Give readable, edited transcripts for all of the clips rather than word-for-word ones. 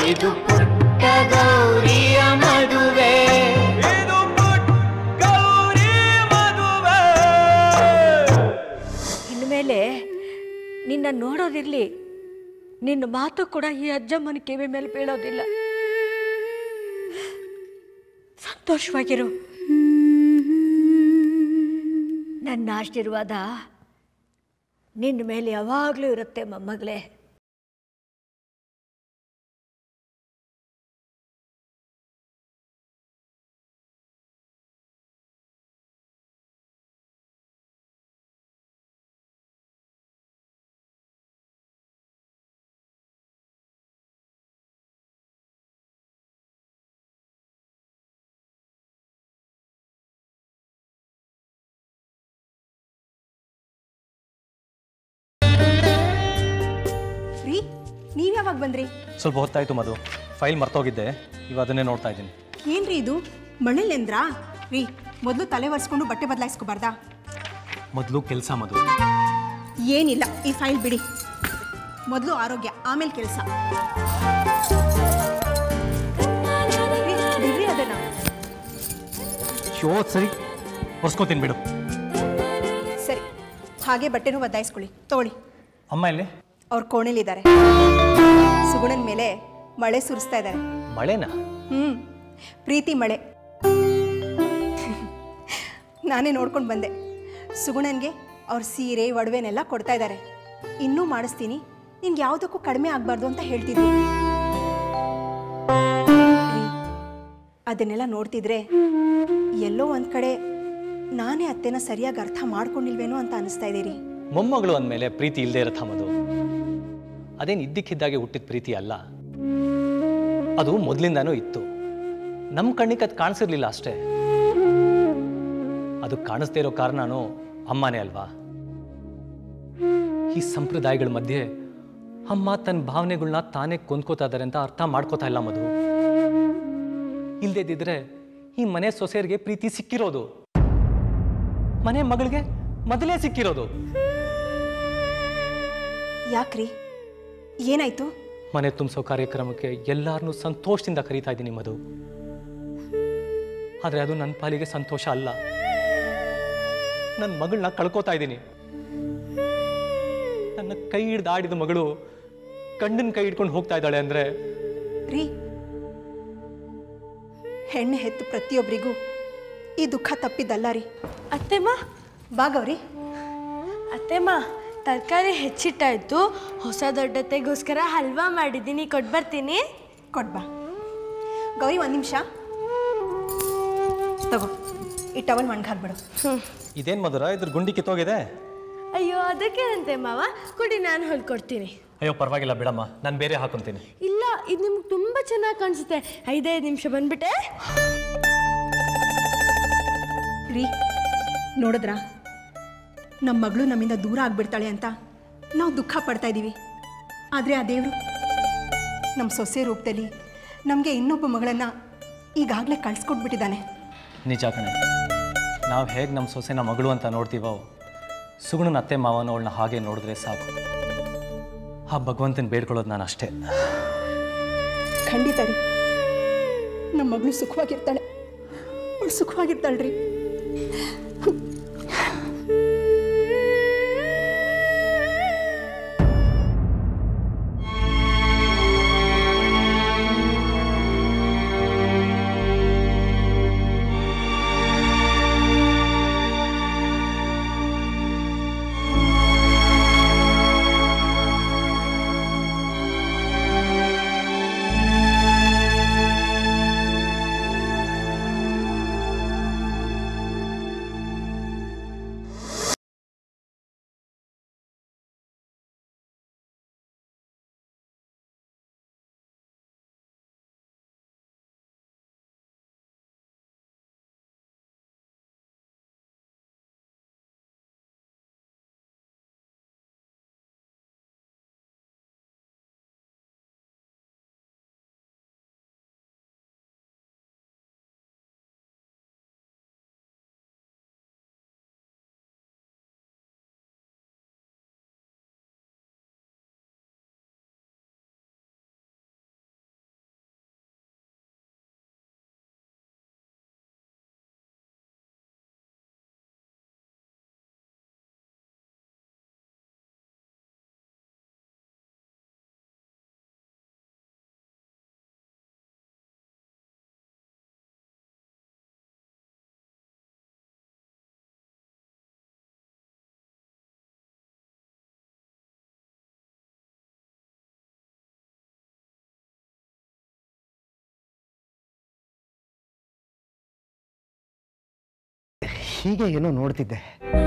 ಇದು ಪುಟ್ಟ ಗೌರಿಯ ಮದುವೆ, ಇದು ಪುಟ್ಟ ಗೌರಿ ಮದುವೆ. ಇನ್ಮೇಲೆ ನಿನ್ನ ನೋಡೋದಿರ್ಲಿ, ನಿನ್ನ ಮಾತು ಕೂಡ ಈ ಅಜ್ಜಮ್ಮನ ಕಿವಿ ಮೇಲೆ ಬೀಳೋದಿಲ್ಲ. ಸಂತೋಷವಾಗಿರು. ನನ್ನ ಆಶೀರ್ವಾದ ನಿನ್ನ ಮೇಲೆ ಯಾವಾಗಲೂ ಇರುತ್ತೆ ಮೊಮ್ಮಗಳೇ. ನೀವ್ ಯಾವಾಗ ಬಂದ್ರಿ? ಸ್ವಲ್ಪ ಹೊತ್ತಾಯ್ತು ಮಧು, ಫೈಲ್ ಮರ್ತೋಗಿದ್ದೆ, ಇವಾಗ ಅದನ್ನೇ ನೋಡ್ತಾ ಇದ್ದೀನಿ. ಏನ್ರಿ ಇದು ಮಳೆಲೇಂದ್ರಾ? ರೀ ಮೊದಲು ತಲೆ ಒರೆಸ್ಕೊಂಡು ಬಟ್ಟೆ ಬದಲಾಯಿಸ್ಕೋಬಾರ್ದಾ? ಮೊದಲು ಕೆಲಸ ಮಧು. ಏನಿಲ್ಲ, ಈ ಫೈಲ್ ಬಿಡಿ. ಮೊದಲು ಆರೋಗ್ಯ, ಆಮೇಲೆ ಕೆಲಸ. ಅದನ್ನ ಶೋ ಸರಿ ಒರ್ಸ್ಕೋತೀನಿ ಬಿಡು. ಸರಿ, ಹಾಗೆ ಬಟ್ಟೆನೂ ಬದಲಾಯಿಸ್ಕೊಳ್ಳಿ. ತಗೊಳ್ಳಿ. ಅಮ್ಮ ಎಲ್ಲಿ? ಅವ್ರ ಕೋಣೆಲಿದ್ದಾರೆ. ಸುಗುಣನ ಮೇಲೆ ಮಳೆ ಸುರಿಸ್ತಾ ಇದ್ದಾರೆ. ಮಳೆನಾ? ಪ್ರೀತಿ ಮಳೆ. ನಾನೇ ನೋಡ್ಕೊಂಡು ಬಂದೆ. ಸುಗುಣನ್ಗೆ ಅವ್ರ ಸೀರೆ ಒಡವೆನೆಲ್ಲ ಕೊಡ್ತಾ ಇದ್ದಾರೆ. ಇನ್ನೂ ಮಾಡಿಸ್ತೀನಿ, ನಿನ್ಗೆ ಯಾವುದಕ್ಕೂ ಕಡಿಮೆ ಆಗಬಾರ್ದು ಅಂತ ಹೇಳ್ತಿದ್ರು. ಅದನ್ನೆಲ್ಲ ನೋಡ್ತಿದ್ರೆ ಎಲ್ಲೋ ಒಂದು ಕಡೆ ನಾನೇ ಅತ್ತೆನ ಸರಿಯಾಗಿ ಅರ್ಥ ಮಾಡ್ಕೊಂಡಿಲ್ವೇನೋ ಅಂತ ಅನಿಸ್ತಾ ಇದ್ದೀರಿ. ಮೊಮ್ಮಗಳು ಅಂದಮೇಲೆ ಪ್ರೀತಿ ಇಲ್ಲದೆ ಇರತ್ತ ಮಧು. ಅದೇನು ಇದ್ದಕ್ಕಿದ್ದಾಗೆ ಹುಟ್ಟಿದ ಪ್ರೀತಿ ಅಲ್ಲ, ಅದು ಮೊದಲಿಂದಾನೂ ಇತ್ತು. ನಮ್ಮ ಕಣ್ಣಿಗೆ ಅದು ಕಾಣಿಸಿರ್ಲಿಲ್ಲ ಅಷ್ಟೇ. ಅದು ಕಾಣಿಸ್ದೇ ಇರೋ ಕಾರಣನೂ ಅಮ್ಮನೇ ಅಲ್ವಾ? ಈ ಸಂಪ್ರದಾಯಗಳ ಮಧ್ಯೆ ಅಮ್ಮ ತನ್ನ ಭಾವನೆಗಳನ್ನ ತಾನೇ ಕೊಂದ್ಕೋತಾ ಇದ್ದಾರೆ ಅಂತ ಅರ್ಥ ಮಾಡ್ಕೋತಾ ಇಲ್ಲ ಮಧು. ಇಲ್ದೇದಿದ್ರೆ ಈ ಮನೆ ಸೊಸೆಯರಿಗೆ ಪ್ರೀತಿ ಸಿಕ್ಕಿರೋದು, ಮನೆ ಮಗಳಿಗೆ ಮೊದಲೇ ಸಿಕ್ಕಿರೋದು. ಯಾಕ್ರಿ, ಏನಾಯ್ತು? ಮನೆ ತುಂಬಿಸೋ ಕಾರ್ಯಕ್ರಮಕ್ಕೆ ಎಲ್ಲಾರನ್ನೂ ಸಂತೋಷದಿಂದ ಕರೀತಾ ಇದ್ದೀನಿ ಮಧು. ಆದರೆ ಅದು ನನ್ನ ಪಾಲಿಗೆ ಸಂತೋಷ ಅಲ್ಲ. ನನ್ನ ಮಗಳನ್ನ ಕಳ್ಕೋತಾ ಇದ್ದೀನಿ. ನನ್ನ ಕೈ ಹಿಡ್ದು ಆಡಿದ ಮಗಳು ಗಂಡನ ಕೈ ಹಿಡ್ಕೊಂಡು ಹೋಗ್ತಾ ಇದ್ದಾಳೆ ಅಂದ್ರೆ ರೀ, ಹೆಣ್ಣು ಹೆತ್ತು ಪ್ರತಿಯೊಬ್ಬರಿಗೂ ಈ ದುಃಖ ತಪ್ಪಿದ್ದಲ್ಲ ರೀ. ಅತ್ತೆಮ್ಮ, ಬಾಗವ್ರಿ. ಅತ್ತೆಮ್ಮ, ತರಕಾರಿ ಹೆಚ್ಚಿಟ್ಟಾಯ್ತು. ಹೊಸ ದೊಡ್ಡತೆಗೋಸ್ಕರ ಹಲ್ವಾ ಮಾಡಿದ್ದೀನಿ, ಕೊಟ್ಬರ್ತೀನಿ. ಕೊಡ್ಬಾ. ಗೌರಿ, ಒಂದು ನಿಮಿಷ ತಗೋ, ಈ ಟವಲ್ ಮಣ್ಗಾಕ್ಬಿಡು. ಇದೇನು ಮಧುರ, ಇದ್ರ ಗುಂಡಿ ಕಿತ್ತೋಗಿದೆ. ಅಯ್ಯೋ, ಅದಕ್ಕೇನಂತೆ ಮಾವ, ಕೊಡಿ, ನಾನು ಹೊಲ್ಕೊಡ್ತೀನಿ. ಅಯ್ಯೋ ಪರವಾಗಿಲ್ಲ ಬಿಡಮ್ಮ, ನಾನು ಬೇರೆ ಹಾಕೊಂತೀನಿ. ಇಲ್ಲ, ಇದು ನಿಮ್ಗೆ ತುಂಬ ಚೆನ್ನಾಗಿ ಕಾಣಿಸುತ್ತೆ. 5 ನಿಮಿಷ ಬಂದ್ಬಿಟ್ಟೆ. ರೀ, ನೋಡಿದ್ರಾ, ನಮ್ಮ ಮಗಳು ನಮ್ಮಿಂದ ದೂರ ಆಗ್ಬಿಡ್ತಾಳೆ ಅಂತ ನಾವು ದುಃಖ ಪಡ್ತಾ ಇದ್ದೀವಿ. ಆದರೆ ಆ ದೇವರು ನಮ್ಮ ಸೊಸೆ ರೂಪದಲ್ಲಿ ನಮಗೆ ಇನ್ನೊಬ್ಬ ಮಗಳನ್ನು ಈಗಾಗಲೇ ಕಳಿಸ್ಕೊಟ್ಬಿಟ್ಟಿದ್ದಾನೆ. ನಿಜ ಕಣೆ, ನಾವು ಹೇಗೆ ನಮ್ಮ ಸೊಸೆನ ಮಗಳು ಅಂತ ನೋಡ್ತೀವೋ, ಸುಗುಣನ ಅತ್ತೆ ಮಾವನ ಅವಳನ್ನ ಹಾಗೆ ನೋಡಿದ್ರೆ ಸಾಕು. ಆ ಭಗವಂತನ ಬೇಡ್ಕೊಳ್ಳೋದು ನಾನು ಅಷ್ಟೇ. ಖಂಡಿತ ರೀ, ನಮ್ಮ ಮಗಳು ಸುಖವಾಗಿರ್ತಾಳೆ, ಅವಳು ಸುಖವಾಗಿರ್ತಾಳ್ರಿ. ಹೀಗೆ ಏನೋ ನೋಡ್ತಿದ್ದೆ.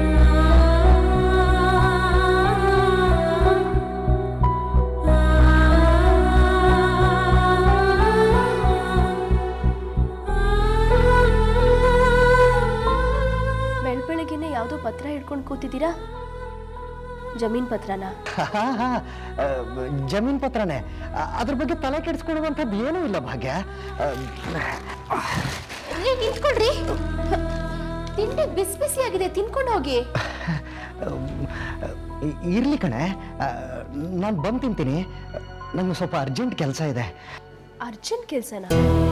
ಬೆಳಬೆಳಗ್ಗೆನೆ ಯಾವುದೋ ಪತ್ರ ಹಿಡ್ಕೊಂಡು ಕೂತಿದ್ದೀರಾ? ಜಮೀನ್ ಪತ್ರನಾ? ಜಮೀನ್ ಪತ್ರನೇ. ಅದ್ರ ಬಗ್ಗೆ ತಲೆ ಕೆಡಿಸ್ಕೊಳ್ಳುವಂಥದ್ದು ಏನೂ ಇಲ್ಲ ಭಾಗ್ಯ. ನಿಂತ್ಕೊಳ್ರಿ, ತಿಂಡಿ ಬಿಸಿ ಬಿಸಿ ಆಗಿದೆ, ತಿನ್ಕೊಂಡು ಹೋಗಿ. ಇರ್ಲಿ ಕಣೆ, ನಾನು ಬಂದು ತಿಂತೀನಿ. ನಂಗೆ ಸ್ವಲ್ಪ ಅರ್ಜೆಂಟ್ ಕೆಲಸ ಇದೆ. ಅರ್ಜೆಂಟ್ ಕೆಲಸನಾ?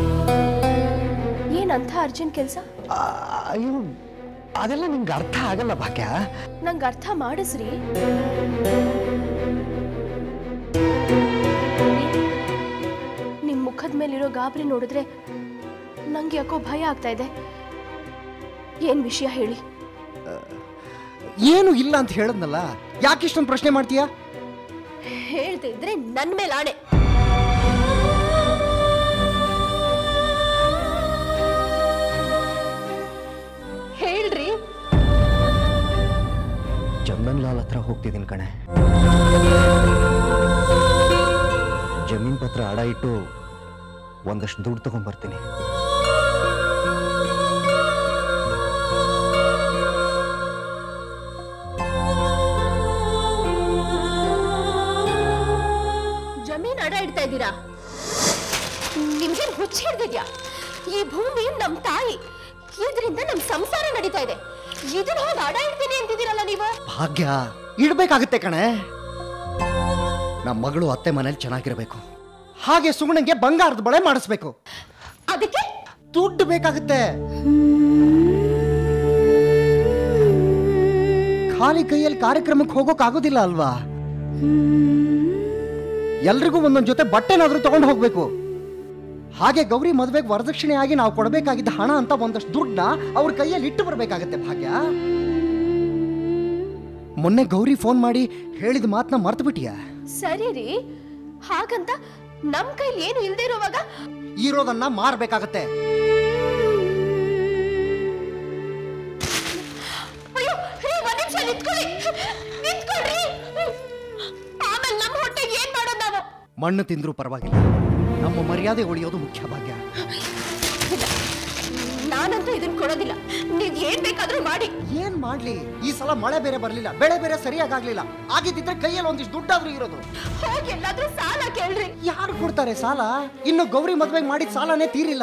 ಏನಂತ ಅರ್ಜೆಂಟ್ ಕೆಲಸ? ಅಯ್ಯೋ, ಅದೆಲ್ಲ ನಿಂಗೆ ಅರ್ಥ ಆಗಲ್ಲ ಭಾಗ್ಯ. ನಂಗೆ ಅರ್ಥ ಮಾಡಿಸ್ರಿ. ನಿಮ್ ಮುಖದ ಮೇಲಿರೋ ಗಾಬರಿ ನೋಡಿದ್ರೆ ನಂಗೆ ಯಾಕೋ ಭಯ ಆಗ್ತಾ ಇದೆ. ಏನ್ ವಿಷಯ ಹೇಳಿ. ಏನು ಇಲ್ಲ ಅಂತ ಹೇಳದ್ನಲ್ಲ, ಯಾಕೆ ಇಷ್ಟೊಂದು ಪ್ರಶ್ನೆ ಮಾಡ್ತೀಯಾ? ಹೇಳ್ತಾ ಇದ್ರೆ ನನ್ ಮೇಲೆ ಆಣೆ. ಹೇಳ್ರಿ. ಚಂದನ್ ಲಾಲ್ ಹತ್ರ ಹೋಗ್ತಿದ್ದೀನಿ ಕಣೆ. ಜಮೀನ್ ಪತ್ರ ಅಡ ಇಟ್ಟು ಒಂದಷ್ಟು ದುಡ್ಡು ತಗೊಂಡ್ಬರ್ತೀನಿ. ಜಮೀನ್ ಅಡ ಇಡ್ತಾ ಇದ್ದೀರಾ? ನಿಮ್ಗೇನು ಹುಚ್ಚ ಹಿಡ್ದಿದ್ಯಾ? ಈ ಭೂಮಿ ನಮ್ ತಾಯಿ, ಇದರಿಂದ ನಮ್ ಸಂಸಾರ ನಡೀತಾ ಇದೆ. ಇದನ್ನ ಹೋಗಿ ಅಡ ಇಡ್ತೀನಿ ಅಂತಿದ್ದೀರಲ್ಲ ನೀವು. ಭಾಗ್ಯ, ಇಡ್ಬೇಕಾಗುತ್ತೆ ಕಣೆ. ನಮ್ಮ ಮಗಳು ಅತ್ತೆ ಮನೇಲಿ ಚೆನ್ನಾಗಿರ್ಬೇಕು. ಹಾಗೆ ಸುಗುಣಂಗೆ ಬಂಗಾರದ ಬಳೆ ಮಾಡಿಸ್ಬೇಕು. ಅದಕ್ಕೆ ದುಡ್ಡು ಬೇಕಾಗುತ್ತೆ. ಖಾಲಿ ಕೈಯಲ್ಲಿ ಕಾರ್ಯಕ್ರಮಕ್ಕೆ ಹೋಗೋಕ್ಕಾಗೋದಿಲ್ಲ ಅಲ್ವಾ? ಎಲ್ರಿಗೂ ಒಂದೊಂದು ಜೊತೆ ಬಟ್ಟೆನಾದ್ರೂ ತಗೊಂಡು ಹೋಗ್ಬೇಕು. ಹಾಗೆ ಗೌರಿ ಮದುವೆಗೆ ವರದಕ್ಷಿಣೆಯಾಗಿ ನಾವು ಕೊಡಬೇಕಾಗಿದ್ದ ಹಣ ಅಂತ ಒಂದಷ್ಟು ದುಡ್ಡನ್ನ ಅವ್ರ ಕೈಯಲ್ಲಿ ಇಟ್ಟು ಬರಬೇಕಾಗತ್ತೆ ಭಾಗ್ಯ. ಮೊನ್ನೆ ಗೌರಿ ಫೋನ್ ಮಾಡಿ ಹೇಳಿದ ಮಾತನ್ನ ಮರ್ತು ಬಿಟ್ಟಿಯಾ? ಸರಿ ರೀ, ಹಾಗಂತ ನಮ್ ಕೈಲಿ ಏನು ಇಲ್ದೇ ಇರುವಾಗ ಇರೋದನ್ನ ಮಾರ್ಬೇಕಾಗತ್ತೆ. ಅಯ್ಯೋ, ಒಂದ್ ನಿಮಿಷ ನಿಂತ್ಕೊಳ್ಳಿ, ನಿಂತ್ಕೊಳ್ರಿ. ಆಮೇಲೆ ನಮ್ಮ ಹೊಟ್ಟೆಗೆ ಏನ್ ಮಾಡೋದು ನಾವು? ಮಣ್ಣು ತಿಂದ್ರೂ ಪರವಾಗಿಲ್ಲ, ನಮ್ಮ ಮರ್ಯಾದೆ ಉಳಿಯೋದು ಮುಖ್ಯ ಭಾಗ್ಯ. ನಾನಂತೂ ಇದನ್ನ ಕೊಡೋದಿಲ್ಲ. ನೀವ್ ಏನ್ ಬೇಕಾದ್ರೂ ಮಾಡಿ. ಏನ್ ಮಾಡ್ಲಿ? ಈ ಸಲ ಮಳೆ ಬೇರೆ ಬರ್ಲಿಲ್ಲ, ಬೆಳೆ ಬೇರೆ ಸರಿಯಾಗ್ಲಿಲ್ಲ. ಆಗಿದ್ದಿದ್ರೆ ಕೈಯಲ್ಲಿ ಒಂದಿಷ್ಟು ದುಡ್ಡಾದ್ರೂ ಇರೋದು. ಹೋಗಿ ಎಲ್ಲಾದ್ರೂ ಸಾಲ ಕೇಳ್ರಿ. ಯಾರು ಕೊಡ್ತಾರೆ ಸಾಲ? ಇನ್ನು ಗೌರಿ ಮದ್ವೆಗೆ ಮಾಡಿದ ಸಾಲನೇ ತೀರಿಲ್ಲ.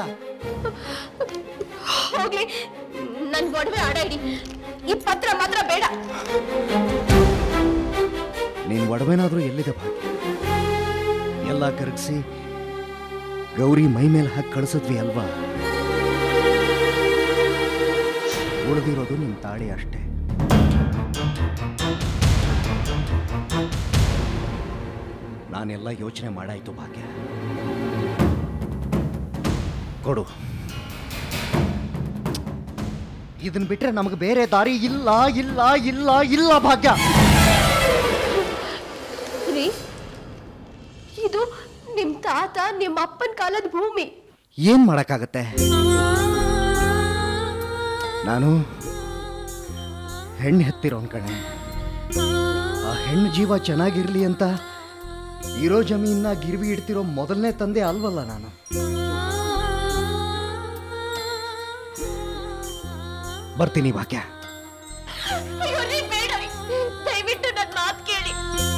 ಹೋಗ್ಲಿ, ನನ್ ಒಡವೆ ಅಡ ಇಡಿ. ಈ ಪತ್ರ ಮಾತ್ರ ಬೇಡ. ನೀನ್ ಒಡವೆನಾದ್ರೂ ಎಲ್ಲಿದೆ ಭಾಗ್ಯ? ಎಲ್ಲ ಕರಗಿಸಿ ಗೌರಿ ಮೈ ಮೇಲೆ ಹಾಕಿ ಕಳಿಸಿದ್ವಿ ಅಲ್ವಾ? ಉಳಿದಿರೋದು ನಿಮ್ ತಾಳಿ ಅಷ್ಟೇ. ನಾನೆಲ್ಲ ಯೋಚನೆ ಮಾಡಾಯ್ತು ಭಾಗ್ಯ. ಕೊಡು. ಇದನ್ ಬಿಟ್ರೆ ನಮಗೆ ಬೇರೆ ದಾರಿ ಇಲ್ಲ ಇಲ್ಲ ಇಲ್ಲ ಇಲ್ಲ ಭಾಗ್ಯ. ರೀ, ಇದು ನಿಮ್ ತಾತ ನಿಮ್ಮ ಅಪ್ಪನ ಕಾಲದ ಭೂಮಿ. ಏನ್ ಮಾಡಕ್ಕಾಗತ್ತೆ? ನಾನು ಹೆಣ್ಣು ಹೆತ್ತಿರೋನ್ ಕಣೆ. ಆ ಹೆಣ್ಣು ಜೀವ ಚೆನ್ನಾಗಿರ್ಲಿ ಅಂತ ಇರೋ ಜಮೀನ ಗಿರ್ವಿ ಇಡ್ತಿರೋ ಮೊದಲನೇ ತಂದೆ ಅಲ್ವಲ್ಲ ನಾನು. ಬರ್ತೀನಿ ಭಾಗ್ಯ. ದಯವಿಟ್ಟು ನನ್ನ ಮಾತು ಕೇಳಿ.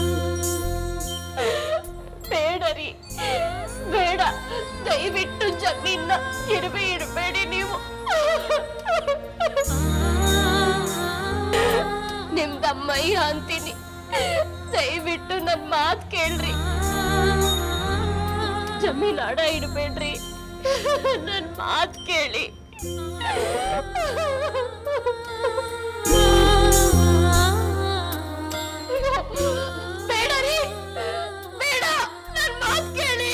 ಬೇಡ ರೀ, ಬೇಡ. ದಯವಿಟ್ಟು ಜಮೀನ ಗಿರ್ವಿ ಇಡಬೇಡಿ ನೀವು. ನಿಮ್ದಮ್ಮಯ್ಯ ಅಂತೀನಿ. ದಯವಿಟ್ಟು ನನ್ನ ಮಾತು ಕೇಳ್ರಿ. ಜಮೀನ್ ಅಡ ಇಡಬೇಡ್ರಿ. ನನ್ನ ಮಾತು ಕೇಳಿ. ಬೇಡ ರೀ, ಬೇಡ. ನನ್ನ ಮಾತು ಕೇಳಿ.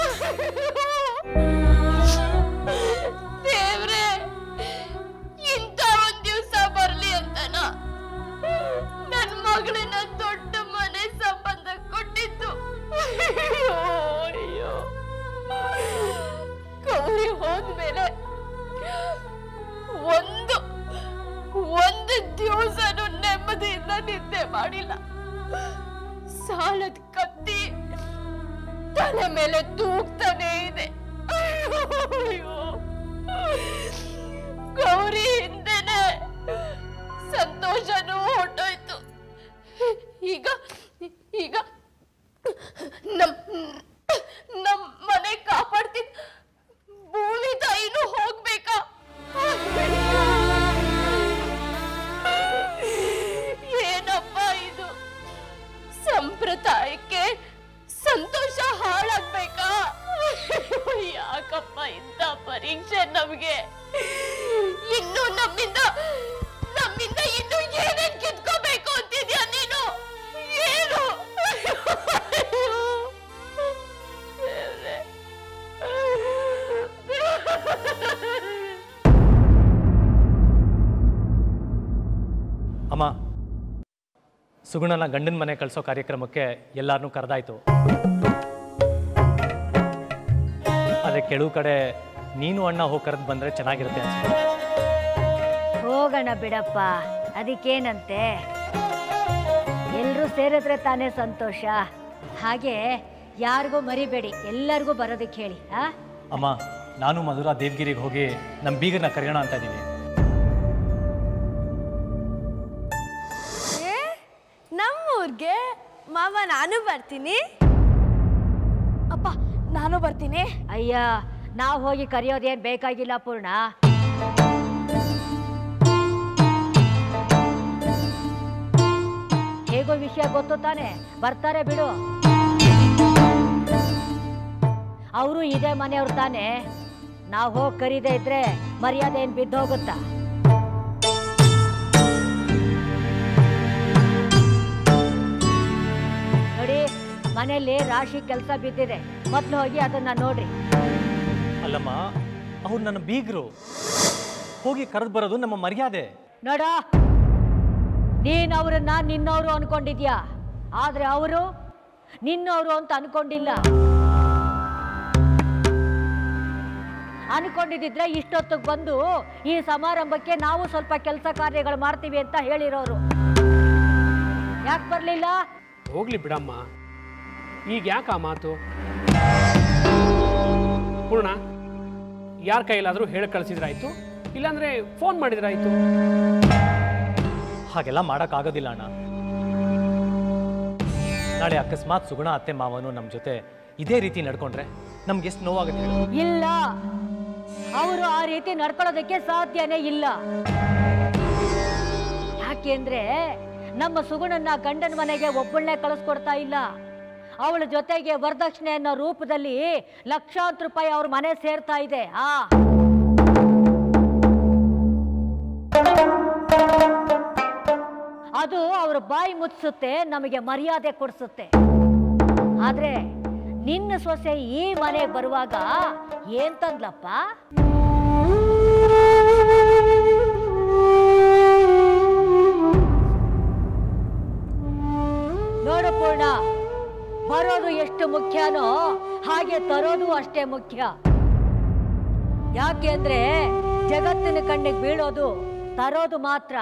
ದೇವ್ರೆ, ಇಂಥ ಒಂದ್ ದಿವಸ ಬರ್ಲಿ ಅಂತನ ನನ್ನ ಮಗಳನ್ನ ದೊಡ್ಡ ಮನೆ ಸಂಬಂಧ ಕೊಟ್ಟಿದ್ದು. ಅಯ್ಯೋ, ಗೌರಿ ಹೋದ್ಮೇಲೆ ಮಾಡಿಲ್ಲ. ಸಾಲದ ಕತ್ತಿ ತಲೆ ಮೇಲೆ ತೂಗ್ತಾನೆ ಇದೆ. ಅಯ್ಯೋ, ಗೌರಿ ಹಿಂದೆನೆ ಸಂತೋಷನೂ ಹೊರಟೋಯ್ತು. ಈಗ ಈಗ ನಮ್ ಮನೆ ಕಾಪಾಡ್ತಿದ್ ಭೂಮಿ ತಾಯಿನೂ ಹೋಗ್ಬೇಕಾ? ಏನಪ್ಪ ಇದು? ಸಂಪ್ರದಾಯಕ್ಕೆ ಸಂತೋಷ ಹಾಳಾಗ್ಬೇಕಾ? ಯಾಕಪ್ಪ ಇಂಥ ಪರೀಕ್ಷೆ ನಮ್ಗೆ? ಇನ್ನು ನಮ್ಮಿಂದ ಇನ್ನು ಏನೇನ್ ಕಿತ್ಕೋಬೇಕು ಅಂತಿದ್ಯಾ ನೀನು? ಏನು? ಅಮ್ಮ, ಸುಗುಣನ ಗಂಡನ ಮನೆ ಕಳಿಸೋ ಕಾರ್ಯಕ್ರಮಕ್ಕೆ ಎಲ್ಲಾರನ್ನೂ ಕರೆದಾಯ್ತು. ಆದರೆ ಕೆಲವು ಕಡೆ ನೀನು ಅಣ್ಣ ಹೋಗಿ ಕರೆದು ಬಂದರೆ ಚೆನ್ನಾಗಿರುತ್ತೆ ಅನ್ಸುತ್ತೆ. ಹೋಗೋಣ ಬಿಡಪ್ಪ, ಅದಕ್ಕೇನಂತೆ, ಎಲ್ಲರೂ ಸೇರಿದ್ರೆ ತಾನೇ ಸಂತೋಷ. ಹಾಗೆ ಯಾರಿಗೂ ಮರಿಬೇಡಿ, ಎಲ್ಲರಿಗೂ ಬರೋದಕ್ಕೆ ಹೇಳಿ. ಅಮ್ಮ, ನಾನು ಮಧುರಾ ದೇವಗಿರಿಗೆ ಹೋಗಿ ನಮ್ಮ ಬೀಗರನ್ನ ಕರೆಯೋಣ ಅಂತ ಇದ್ದೀವಿ. ನಮ್ಮೂರ್ಗೆ ಮಾವ ನಾನು ಬರ್ತೀನಿ. ಅಪ್ಪ ನಾನು ಬರ್ತೀನಿ. ಅಯ್ಯ, ನಾವು ಹೋಗಿ ಕರೆಯೋದೇನು ಬೇಕಾಗಿಲ್ಲ ಪೂರ್ಣ. ಹೇಗೋ ವಿಷಯ ಗೊತ್ತು ತಾನೆ, ಬರ್ತಾರೆ ಬಿಡು. ಅವರು ಇದೇ ಮನೆಯವ್ರು ತಾನೆ, ನಾವು ಹೋಗಿ ಕರೀದೇ ಇದ್ರೆ ಮರ್ಯಾದೆ ಏನು ಬಿದ್ದು ಹೋಗುತ್ತಾ? ನೋಡಿ, ಮನೆಯಲ್ಲಿ ರಾಶಿ ಕೆಲಸ ಬಿದ್ದಿದೆ, ಮೊದಲು ಹೋಗಿ ಅದನ್ನ ನೋಡ್ರಿ. ಅಲ್ಲಮ್ಮ, ಅವ್ರು ನನ್ನ ಬೀಗರು, ಹೋಗಿ ಕರೆದು ಬರೋದು ನಮ್ಮ ಮರ್ಯಾದೆ. ನೋಡ, ನೀನು ಅವ್ರನ್ನ ನಿನ್ನವರು ಅನ್ಕೊಂಡಿದ್ಯಾ, ಆದ್ರೆ ಅವರು ನಿನ್ನವರು ಅಂತ ಅನ್ಕೊಂಡಿಲ್ಲ. ಅನ್ಕೊಂಡಿದ್ರೆ ಇಷ್ಟೊತ್ತಿಗೆ ಬಂದು ಈ ಸಮಾರಂಭಕ್ಕೆ ನಾವು ಸ್ವಲ್ಪ ಕೆಲಸ ಕಾರ್ಯಗಳು ಮಾಡ್ತೀವಿ ಅಂತ ಹೇಳಿರೋರು. ಯಾಕೆ ಬರ್ಲಿಲ್ಲ? ಹೋಗ್ಲಿ ಬಿಡಮ್ಮ, ಈಗ ಯಾಕೆ ಆ ಮಾತು? ಪೂರ್ಣ, ಯಾರ ಕೈಲಾದರೂ ಹೇಳಿ ಕಳಿಸಿದ್ರಾಯ್ತು, ಇಲ್ಲಾಂದ್ರೆ ಫೋನ್ ಮಾಡಿದ್ರಾಯ್ತು. ಹಾಗೆಲ್ಲ ಮಾಡೋಕ್ಕಾಗೋದಿಲ್ಲ ಅಣ್ಣ. ನಾಳೆ ಅಕಸ್ಮಾತ್ ಸುಗುಣ ಅತ್ತೆ ಮಾವನು ನಮ್ಮ ಜೊತೆ ಇದೇ ರೀತಿ ನಡ್ಕೊಂಡ್ರೆ ನಮ್ಗೆ ಎಷ್ಟು ನೋವಾಗುತ್ತೆ? ಇಲ್ಲ, ಅವರು ಆ ರೀತಿ ನಡ್ಕೊಳ್ಳೋದಕ್ಕೆ ಸಾಧ್ಯನೇ ಇಲ್ಲ. ಯಾಕೆಂದ್ರೆ ನಮ್ಮ ಸುಗುಣನ್ನ ಗಂಡನ ಮನೆಗೆ ಒಬ್ಬಳನ್ನೇ ಕಳಿಸ್ಕೊಡ್ತಾ ಇಲ್ಲ, ಅವಳ ಜೊತೆಗೆ ವರದಕ್ಷಿಣೆ ಅನ್ನೋ ರೂಪದಲ್ಲಿ ಲಕ್ಷಾಂತರ ರೂಪಾಯಿ ಅವ್ರ ಮನೆ ಸೇರ್ತಾ ಇದೆ. ಅದು ಅವ್ರ ಬಾಯಿ ಮುಚ್ಚಿಸುತ್ತೆ, ನಮಗೆ ಮರ್ಯಾದೆ ಕೊಡಿಸುತ್ತೆ. ಆದ್ರೆ ನಿನ್ನ ಸೊಸೆ ಈ ಮನೆಗೆ ಬರುವಾಗ ಏನ್ ತಂದ್ಲಪ್ಪ? ನೋಡು ಪೂರ್ಣ, ಬರೋದು ಎಷ್ಟು ಮುಖ್ಯನೋ ಹಾಗೆ ತರೋದು ಅಷ್ಟೇ ಮುಖ್ಯ. ಯಾಕೆಂದ್ರೆ ಜಗತ್ತಿನ ಕಣ್ಣಿಗೆ ಬೀಳೋದು ತರೋದು ಮಾತ್ರ.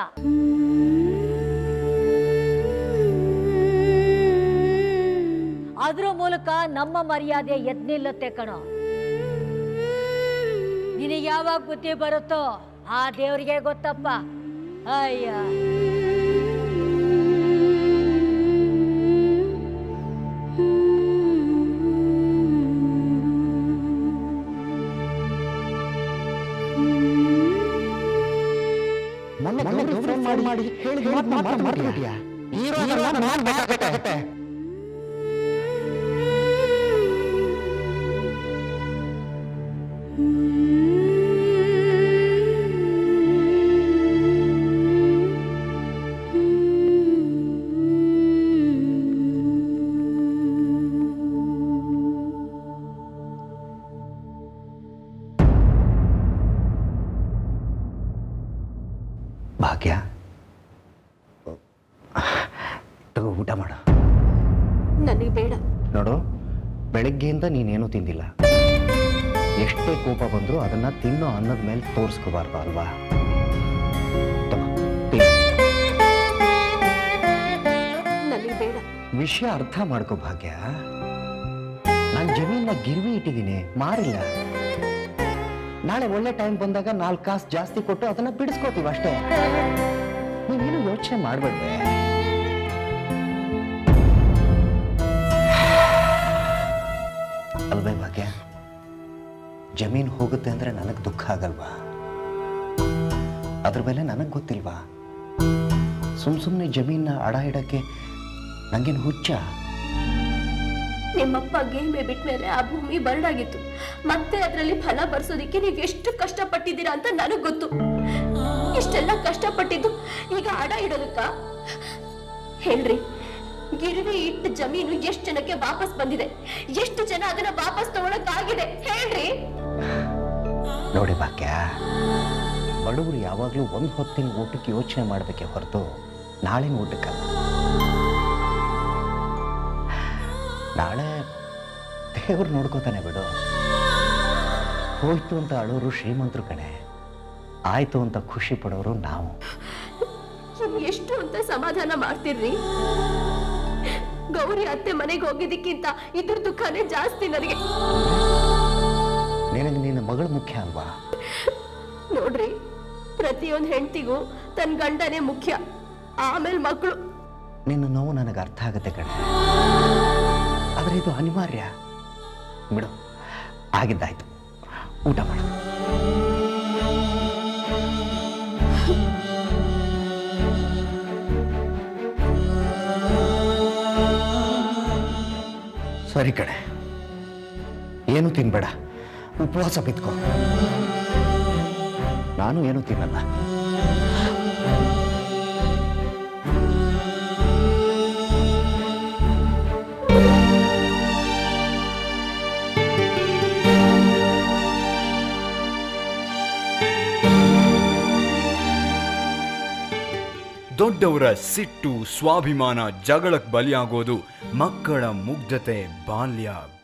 ಅದ್ರ ಮೂಲಕ ನಮ್ಮ ಮರ್ಯಾದೆ ಎದ್ ನಿಲ್ಲುತ್ತೆ ಕಣೋ. ನಿನಗೆ ಯಾವಾಗ ಬುದ್ಧಿ ಬರುತ್ತೋ ಆ ದೇವರಿಗೆ ಗೊತ್ತಪ್ಪ. ಅಯ್ಯ, ಮಾಡಿ ಹೇಳಿ ಮಾಡ್ಬಿಟ್ಟಿಯಾ? ಭಾಗ್ಯ, ತಗೋ ಊಟ ಮಾಡು. ನನಗೆ ಬೇಡ. ನೋಡು, ಬೆಳಗ್ಗೆಯಿಂದ ನೀನೇನು ತಿಂದಿಲ್ಲ. ಎಷ್ಟೇ ಕೋಪ ಬಂದರೂ ಅದನ್ನ ತಿನ್ನೋ ಅನ್ನದ ಮೇಲೆ ತೋರಿಸ್ಕೋಬಾರ್ದು ಅಲ್ವಾ? ತಗೋ ತಿನ್ನು. ವಿಷಯ ಅರ್ಥ ಮಾಡ್ಕೋ ಭಾಗ್ಯ. ನಾನು ಜಮೀನ ಗಿರ್ವಿ ಇಟ್ಟಿದ್ದೀನಿ, ಮಾರಿಲ್ಲ. ನಾಳೆ ಒಳ್ಳೆ ಟೈಮ್ ಬಂದಾಗ 4 ಕಾಸು ಜಾಸ್ತಿ ಕೊಟ್ಟು ಅದನ್ನ ಬಿಡಿಸ್ಕೋತೀವಿ ಅಷ್ಟೇ. ನೀವೇನು ಯೋಚನೆ ಮಾಡ್ಬೇಡ್ವೆ. ಅಲ್ವೇ ಭಾಗ್ಯ? ಜಮೀನು ಹೋಗುತ್ತೆ ಅಂದ್ರೆ ನನಗೆ ದುಃಖ ಆಗಲ್ವಾ? ಅದ್ರ ಮೇಲೆ ನನಗೆ ಗೊತ್ತಿಲ್ವಾ? ಸುಮ್ಮನೆ ಜಮೀನ ಅಡ ಇಡಕ್ಕೆ ನಂಗೇನು ಹುಚ್ಚ? ನಿಮ್ಮಪ್ಪ ಗೇಮೆ ಬಿಟ್ಮೇಲೆ ಆ ಭೂಮಿ ಬರಡಾಗಿತ್ತು. ಮತ್ತೆ ಅದರಲ್ಲಿ ಫಲ ಬರ್ಸೋದಿಕ್ಕೆ ನೀವು ಎಷ್ಟು ಕಷ್ಟಪಟ್ಟಿದ್ದೀರಾ ಅಂತ ನನಗ್ ಗೊತ್ತು. ಇಷ್ಟೆಲ್ಲ ಕಷ್ಟಪಟ್ಟಿದ್ದು ಈಗ ಅಡ ಇಡೋದಕ್ಕ? ಹೇಳ್ರಿ, ಗಿರ್ವಿ ಇಟ್ಟ ಜಮೀನು ಎಷ್ಟು ಜನಕ್ಕೆ ವಾಪಸ್ ಬಂದಿದೆ? ಎಷ್ಟು ಜನ ಅದನ್ನ ವಾಪಸ್ ತಗೊಳಕ್ ಆಗಿದೆ? ಹೇಳ್ರಿ. ನೋಡಿ ಭಾಗ್ಯ, ಬಡವರು ಯಾವಾಗಲೂ ಒಂದು ಹೊತ್ತಿನ ಊಟಕ್ಕೆ ಯೋಚನೆ ಮಾಡಬೇಕೆ ಹೊರತು ನಾಳಿನ ಊಟಕ್ಕಲ್ಲ. ನಾಳೆ ದೇವ್ರು ನೋಡ್ಕೋತಾನೆ ಬಿಡು. ಹೋಯ್ತು ಅಂತ ಅಳೋರು ಶ್ರೀಮಂತರು ಕಣೆ, ಆಯ್ತು ಅಂತ ಖುಷಿ ಪಡೋರು ನಾವು. ಎಷ್ಟು ಅಂತ ಸಮಾಧಾನ ಮಾಡ್ತಿರ್ರಿ? ಗೌರಿ ಅತ್ತೆ ಮನೆಗೆ ಹೋಗಿದ್ದಕ್ಕಿಂತ ಇದ್ರ ದುಃಖನೇ ಜಾಸ್ತಿ ನನಗೆ. ನಿನಗೆ ನಿನ್ನ ಮಗಳು ಮುಖ್ಯ ಅಲ್ವಾ? ನೋಡ್ರಿ, ಪ್ರತಿಯೊಂದು ಹೆಂಡತಿಗೂ ತನ್ನ ಗಂಡನೇ ಮುಖ್ಯ, ಆಮೇಲೆ ಮಕ್ಕಳು. ನಿನ್ನ ನೋವು ನನಗೆ ಅರ್ಥ ಆಗುತ್ತೆ ಕಣೆ, ಆದರೆ ಇದು ಅನಿವಾರ್ಯ. ಬಿಡು, ಆಗಿದ್ದಾಯ್ತು, ಊಟ ಮಾಡು. ಸರಿ ಕಣೆ, ಏನು ತಿನ್ಬೇಡ, ಉಪವಾಸ ಬಿತ್ಕೋ. ನಾನು ಏನು ತಿನ್ನಲ್ಲ. ದೊಡ್ಡವರ ಸಿಟ್ಟು, ಸ್ವಾಭಿಮಾನ ಜಗಳಕ್ಕೆ ಬಲಿಯಾಗೋದು ಮಕ್ಕಳ ಮುಗ್ಧತೆ, ಬಾಲ್ಯ